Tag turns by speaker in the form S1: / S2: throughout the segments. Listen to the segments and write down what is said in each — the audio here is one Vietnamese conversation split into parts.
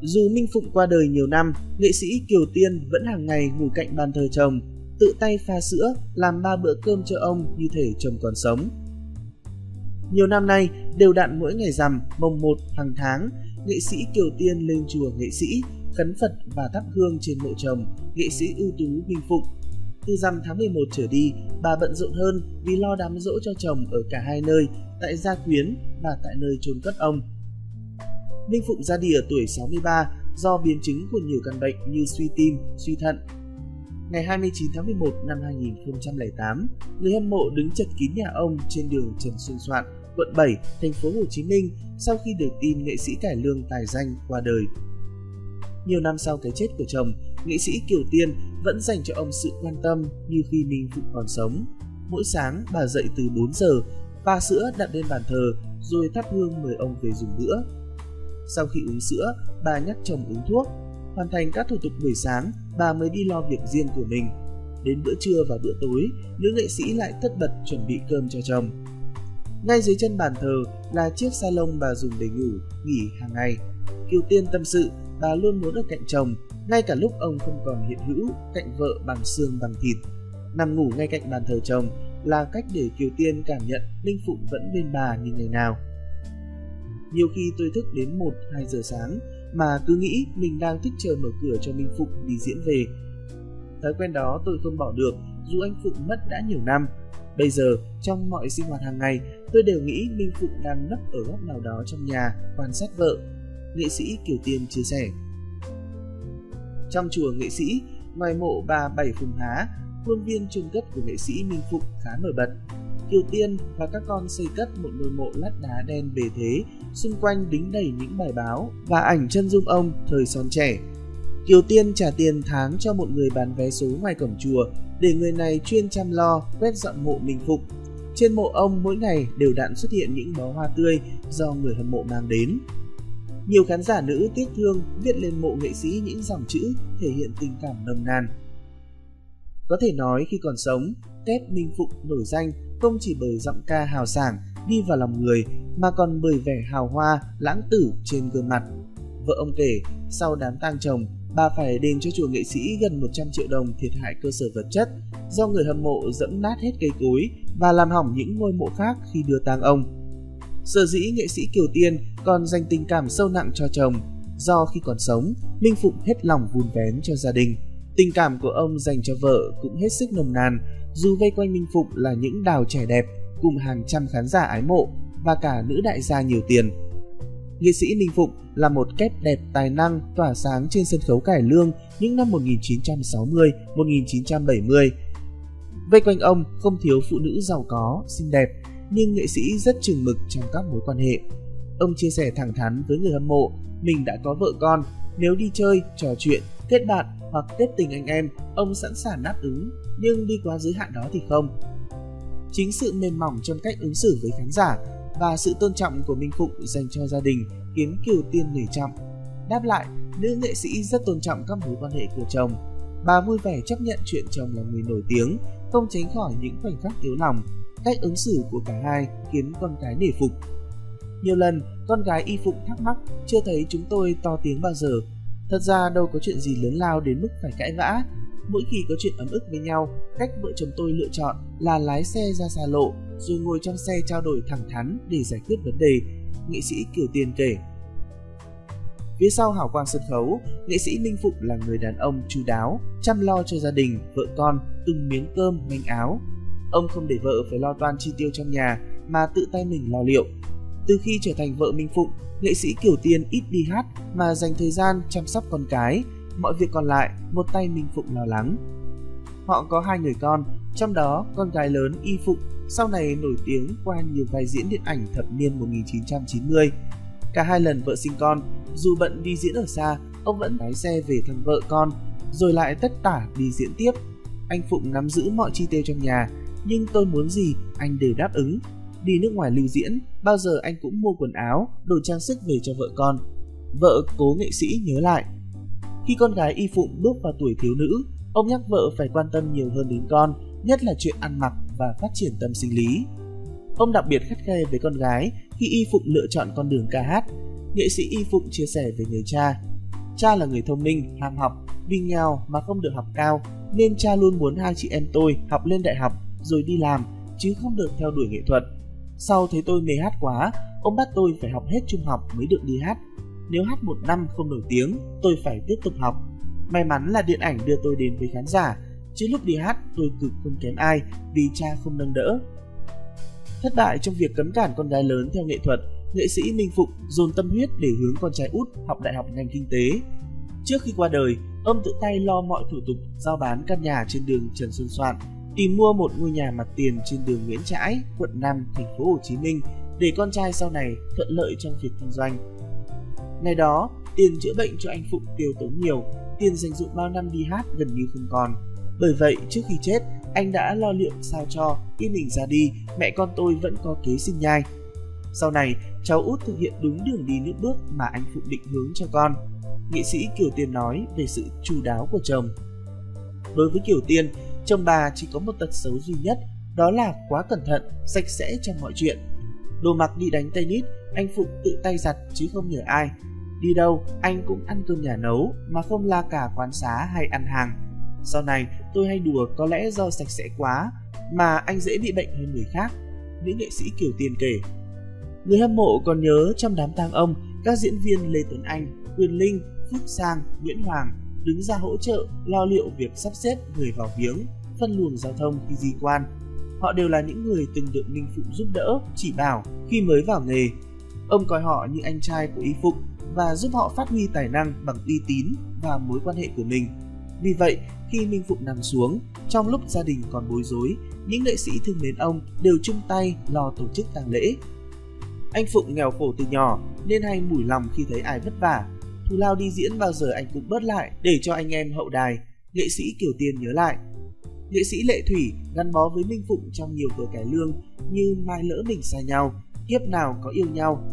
S1: Dù Minh Phụng qua đời nhiều năm, nghệ sĩ Kiều Tiên vẫn hàng ngày ngủ cạnh bàn thờ chồng, tự tay pha sữa, làm 3 bữa cơm cho ông như thể chồng còn sống. Nhiều năm nay, đều đặn mỗi ngày rằm, mồng 1 hàng tháng, nghệ sĩ Kiều Tiên lên chùa nghệ sĩ, khấn Phật và thắp hương trên mộ chồng, nghệ sĩ ưu tú Minh Phụng. Từ rằm tháng 11 trở đi, bà bận rộn hơn vì lo đám giỗ cho chồng ở cả hai nơi, tại gia quyến và tại nơi chôn cất ông. Minh Phụng ra đi ở tuổi 63 do biến chứng của nhiều căn bệnh như suy tim, suy thận. Ngày 29 tháng 11 năm 2008, người hâm mộ đứng chật kín nhà ông trên đường Trần Xuân Soạn, quận 7, thành phố Hồ Chí Minh sau khi được tin nghệ sĩ cải lương tài danh qua đời. Nhiều năm sau cái chết của chồng, nghệ sĩ Kiều Tiên vẫn dành cho ông sự quan tâm như khi Minh Phụng còn sống. Mỗi sáng bà dậy từ 4 giờ, pha sữa đặt lên bàn thờ rồi thắp hương mời ông về dùng bữa. Sau khi uống sữa, bà nhắc chồng uống thuốc. Hoàn thành các thủ tục buổi sáng, bà mới đi lo việc riêng của mình. Đến bữa trưa và bữa tối, nữ nghệ sĩ lại tất bật chuẩn bị cơm cho chồng. Ngay dưới chân bàn thờ là chiếc salon bà dùng để ngủ, nghỉ hàng ngày. Kiều Tiên tâm sự, bà luôn muốn ở cạnh chồng, ngay cả lúc ông không còn hiện hữu, cạnh vợ bằng xương bằng thịt. Nằm ngủ ngay cạnh bàn thờ chồng là cách để Kiều Tiên cảm nhận Minh Phụng vẫn bên bà như ngày nào. Nhiều khi tôi thức đến 1-2 giờ sáng mà cứ nghĩ mình đang thức chờ mở cửa cho Minh Phụng đi diễn về. Thói quen đó tôi không bỏ được dù anh Phụng mất đã nhiều năm. Bây giờ, trong mọi sinh hoạt hàng ngày, tôi đều nghĩ Minh Phụng đang nấp ở góc nào đó trong nhà, quan sát vợ. Nghệ sĩ Kiều Tiên chia sẻ. Trong chùa nghệ sĩ, ngoài mộ bà Bảy Phùng Há, khuôn viên chôn cất của nghệ sĩ Minh Phụng khá nổi bật. Kiều Tiên và các con xây cất một ngôi mộ lát đá đen bề thế, xung quanh đính đầy những bài báo và ảnh chân dung ông thời son trẻ. Kiều Tiên trả tiền tháng cho một người bán vé số ngoài cổng chùa để người này chuyên chăm lo quét dọn mộ Minh Phụng. Trên mộ ông mỗi ngày đều đặn xuất hiện những bó hoa tươi do người hâm mộ mang đến. Nhiều khán giả nữ tiếc thương viết lên mộ nghệ sĩ những dòng chữ thể hiện tình cảm nồng nàn. Có thể nói khi còn sống, Tết Minh Phụng nổi danh không chỉ bởi giọng ca hào sảng đi vào lòng người mà còn bởi vẻ hào hoa, lãng tử trên gương mặt. Vợ ông kể, sau đám tang chồng, bà phải đền cho chùa nghệ sĩ gần 100 triệu đồng thiệt hại cơ sở vật chất do người hâm mộ dẫm nát hết cây cối và làm hỏng những ngôi mộ khác khi đưa tang ông. Sở dĩ nghệ sĩ Kiều Tiên còn dành tình cảm sâu nặng cho chồng do khi còn sống, Minh Phụng hết lòng vun vén cho gia đình. Tình cảm của ông dành cho vợ cũng hết sức nồng nàn, dù vây quanh Minh Phụng là những đào trẻ đẹp cùng hàng trăm khán giả ái mộ và cả nữ đại gia nhiều tiền. Nghệ sĩ Minh Phụng là một kép đẹp tài năng tỏa sáng trên sân khấu cải lương những năm 1960-1970. Vây quanh ông không thiếu phụ nữ giàu có, xinh đẹp, nhưng nghệ sĩ rất chừng mực trong các mối quan hệ. Ông chia sẻ thẳng thắn với người hâm mộ, mình đã có vợ con, nếu đi chơi, trò chuyện, kết bạn hoặc kết tình anh em, ông sẵn sàng đáp ứng, nhưng đi quá giới hạn đó thì không. Chính sự mềm mỏng trong cách ứng xử với khán giả và sự tôn trọng của Minh Phụng dành cho gia đình khiến Kiều Tiên nể trọng. Đáp lại, nữ nghệ sĩ rất tôn trọng các mối quan hệ của chồng. Bà vui vẻ chấp nhận chuyện chồng là người nổi tiếng, không tránh khỏi những khoảnh khắc yếu lòng. Cách ứng xử của cả hai khiến con cái nể phục. Nhiều lần, con gái Y Phụng thắc mắc, chưa thấy chúng tôi to tiếng bao giờ. Thật ra đâu có chuyện gì lớn lao đến mức phải cãi vã. Mỗi khi có chuyện ấm ức với nhau, cách vợ chồng tôi lựa chọn là lái xe ra xa lộ, rồi ngồi trong xe trao đổi thẳng thắn để giải quyết vấn đề, nghệ sĩ Kiều Tiên kể. Phía sau hào quang sân khấu, nghệ sĩ Minh Phụng là người đàn ông chu đáo, chăm lo cho gia đình, vợ con, từng miếng cơm, manh áo. Ông không để vợ phải lo toan chi tiêu trong nhà mà tự tay mình lo liệu. Từ khi trở thành vợ Minh Phụng, nghệ sĩ Kiều Tiên ít đi hát mà dành thời gian chăm sóc con cái, mọi việc còn lại một tay Minh Phụng lo lắng. Họ có 2 người con, trong đó con gái lớn Y Phụng sau này nổi tiếng qua nhiều vai diễn điện ảnh thập niên 1990. Cả 2 lần vợ sinh con, dù bận đi diễn ở xa, ông vẫn lái xe về thăm vợ con, rồi lại tất tả đi diễn tiếp. Anh Phụng nắm giữ mọi chi tiêu trong nhà, nhưng tôi muốn gì anh đều đáp ứng. Đi nước ngoài lưu diễn, bao giờ anh cũng mua quần áo, đồ trang sức về cho vợ con. Vợ cố nghệ sĩ nhớ lại. Khi con gái Y Phụng bước vào tuổi thiếu nữ, ông nhắc vợ phải quan tâm nhiều hơn đến con, nhất là chuyện ăn mặc và phát triển tâm sinh lý. Ông đặc biệt khắt khe với con gái khi Y Phụng lựa chọn con đường ca hát. Nghệ sĩ Y Phụng chia sẻ về người cha. Cha là người thông minh, ham học, vì nghèo mà không được học cao nên cha luôn muốn hai chị em tôi học lên đại học rồi đi làm, chứ không được theo đuổi nghệ thuật. Sau thấy tôi mê hát quá, ông bắt tôi phải học hết trung học mới được đi hát. Nếu hát một năm không nổi tiếng, tôi phải tiếp tục học. May mắn là điện ảnh đưa tôi đến với khán giả, chứ lúc đi hát tôi cực không kém ai vì cha không nâng đỡ. Thất bại trong việc cấm cản con gái lớn theo nghệ thuật, nghệ sĩ Minh Phụng dồn tâm huyết để hướng con trai út học đại học ngành kinh tế. Trước khi qua đời, ông tự tay lo mọi thủ tục giao bán căn nhà trên đường Trần Xuân Soạn, tìm mua một ngôi nhà mặt tiền trên đường Nguyễn Trãi, quận 5, thành phố Hồ Chí Minh để con trai sau này thuận lợi trong việc kinh doanh. Ngày đó, tiền chữa bệnh cho anh Phụng tiêu tốn nhiều, tiền dành dụm bao năm đi hát gần như không còn. Bởi vậy, trước khi chết, anh đã lo liệu sao cho khi mình ra đi, mẹ con tôi vẫn có kế sinh nhai. Sau này, cháu út thực hiện đúng đường đi nước bước mà anh Phụng định hướng cho con. Nghệ sĩ Kiều Tiên nói về sự chu đáo của chồng. Đối với Kiều Tiên, chồng bà chỉ có một tật xấu duy nhất, đó là quá cẩn thận, sạch sẽ trong mọi chuyện. Đồ mặc đi đánh tennis, anh Phụng tự tay giặt chứ không nhờ ai. Đi đâu, anh cũng ăn cơm nhà nấu mà không la cả quán xá hay ăn hàng. Sau này, tôi hay đùa có lẽ do sạch sẽ quá mà anh dễ bị bệnh hơn người khác, nữ nghệ sĩ Kiều Tiên kể. Người hâm mộ còn nhớ trong đám tang ông, các diễn viên Lê Tuấn Anh, Quyền Linh, Phước Sang, Nguyễn Hoàng đứng ra hỗ trợ lo liệu việc sắp xếp người vào viếng, phân luồng giao thông khi di quan. Họ đều là những người từng được Minh Phụng giúp đỡ, chỉ bảo khi mới vào nghề. Ông coi họ như anh trai của Y Phụng và giúp họ phát huy tài năng bằng uy tín và mối quan hệ của mình. Vì vậy, khi Minh Phụng nằm xuống, trong lúc gia đình còn bối rối, những nghệ sĩ thương mến ông đều chung tay lo tổ chức tang lễ. Anh Phụng nghèo khổ từ nhỏ nên hay mủi lòng khi thấy ai vất vả. Thù lao đi diễn bao giờ anh cũng bớt lại để cho anh em hậu đài, nghệ sĩ Kiều Tiên nhớ lại. Nghệ sĩ Lệ Thủy gắn bó với Minh Phụng trong nhiều vở cải lương như Mai lỡ mình xa nhau, Kiếp nào có yêu nhau.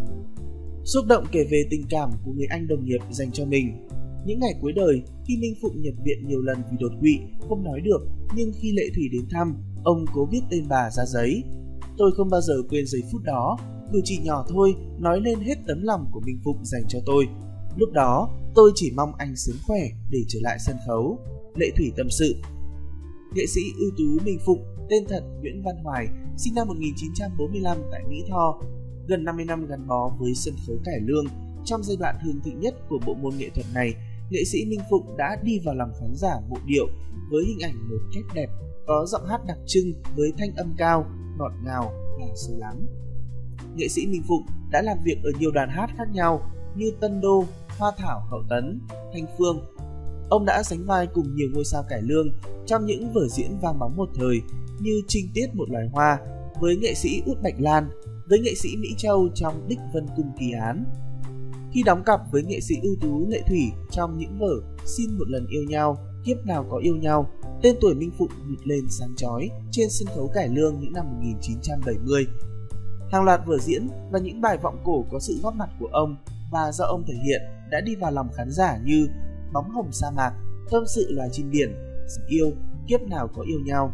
S1: Xúc động kể về tình cảm của người anh đồng nghiệp dành cho mình. Những ngày cuối đời, khi Minh Phụng nhập viện nhiều lần vì đột quỵ, không nói được, nhưng khi Lệ Thủy đến thăm, ông cố viết tên bà ra giấy. Tôi không bao giờ quên giây phút đó, cử chỉ nhỏ thôi nói lên hết tấm lòng của Minh Phụng dành cho tôi. Lúc đó, tôi chỉ mong anh sớm khỏe để trở lại sân khấu, Lệ Thủy tâm sự. Nghệ sĩ ưu tú Minh Phụng, tên thật Nguyễn Văn Hoài, sinh năm 1945 tại Mỹ Tho, gần 50 năm gắn bó với sân khấu cải lương. Trong giai đoạn hưng thịnh nhất của bộ môn nghệ thuật này, nghệ sĩ Minh Phụng đã đi vào lòng khán giả bộ điệu với hình ảnh một cách đẹp, có giọng hát đặc trưng với thanh âm cao, ngọt ngào và sâu lắng. Nghệ sĩ Minh Phụng đã làm việc ở nhiều đoàn hát khác nhau như Tân Đô, Hoa Thảo Hậu Tấn, Thanh Phương. Ông đã sánh vai cùng nhiều ngôi sao cải lương trong những vở diễn vang bóng một thời như Trinh Tiết Một Loài Hoa với nghệ sĩ Út Bạch Lan, với nghệ sĩ Mỹ Châu trong Đích Vân Cung Kỳ Án. Khi đóng cặp với nghệ sĩ ưu tú Lệ Thủy trong những vở Xin Một Lần Yêu Nhau, Kiếp Nào Có Yêu Nhau, tên tuổi Minh Phụng vụt lên sáng chói trên sân khấu cải lương những năm 1970. Hàng loạt vở diễn và những bài vọng cổ có sự góp mặt của ông và do ông thể hiện đã đi vào lòng khán giả như Bóng Hồng Sa Mạc, Tâm Sự Loài Chim Biển, Sự Yêu, Kiếp Nào Có Yêu Nhau.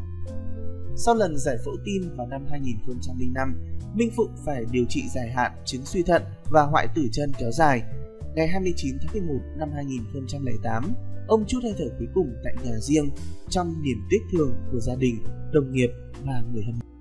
S1: Sau lần giải phẫu tim vào năm 2005, Minh Phụng phải điều trị dài hạn chứng suy thận và hoại tử chân kéo dài. Ngày 29 tháng 11 năm 2008, ông trút hơi thở cuối cùng tại nhà riêng trong niềm tiếc thương của gia đình, đồng nghiệp và người hâm mộ.